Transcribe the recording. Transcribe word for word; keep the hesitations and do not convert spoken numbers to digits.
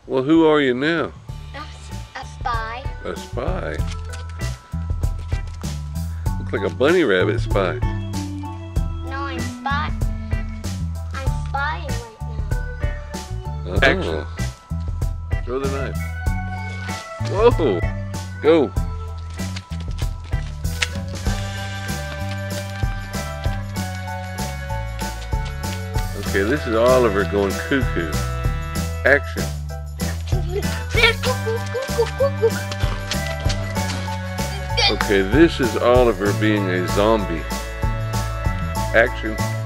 Well, who are you now? A spy. A spy? Looks like a bunny rabbit spy. No, I'm spy. I'm spying right now. Oh. Action. Throw the knife. Whoa! Go! Okay, this is Oliver going cuckoo. Action. Okay, this is Oliver being a zombie. Action.